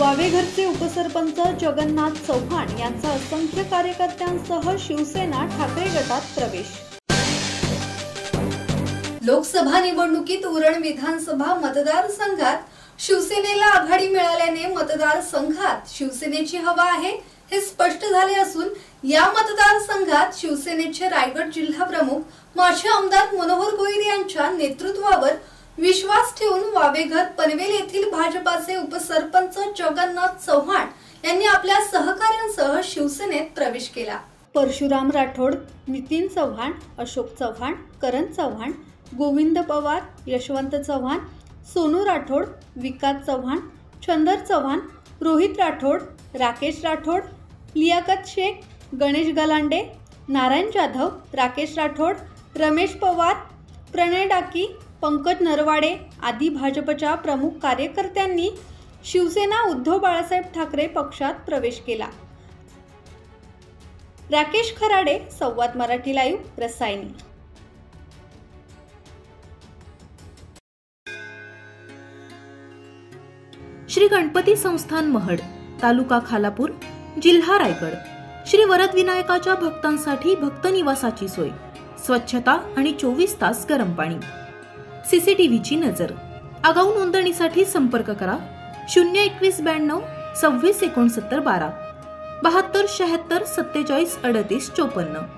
वावेघरचे उपसरपंच जगन्नाथ चव्हाण यांचा असंख्य कार्यकर्त्यांसह शिवसेना ठाकरे गटात प्रवेश। लोकसभा निवडणुकीत उरण विधानसभा मतदारसंघात शिवसेनेला आघाडी मिळाल्याने मतदारसंघात शिवसेनेची हवा आहे हे स्पष्ट झाले असून या मतदारसंघात शिवसेनेचे रायगड जिल्हा प्रमुख माजी आमदार मनोहर भोईर यांच्या नेतृत्वावर विश्वास ठेवून वावेघर पनवेल येथील भाजपाचे उपसरपंच जगन्नाथ चव्हाण यांनी आपल्या सहकाऱ्यांसह शिवसेनेत प्रवेश केला। परशुराम राठोड, नितीन चव्हाण, अशोक चव्हाण, करण चव्हाण, गोविंद पवार, यशवंत चव्हाण, सोनू राठोड, विकास चव्हाण, चंदर चव्हाण, रोहित राठोड, राकेश राठोड, लियाकत शेख, गणेश गलांडे, नारायण जाधव, राकेश राठोड, रमेश पवार, प्रणय डाकी, पंकज नरवाडे आदी भाजपच्या प्रमुख कार्यकर्त्यांनी शिवसेना उद्धव बाळासाहेब ठाकरे पक्षात प्रवेश केला। राकेश खराडे, संवाद मराठी लाईव्ह, रसायनी। श्री गणपती संस्थान महड, तालुका खालापूर, जिल्हा रायगड। श्री वरद विनायकाच्या भक्तांसाठी भक्त निवासाची सोय, स्वच्छता आणि 24 तास गरम पाणी, सीसीटीव्हीची नजर। आगाऊ नोंदणीसाठी संपर्क करा 02192 26 69 12 72 76 47 38 54।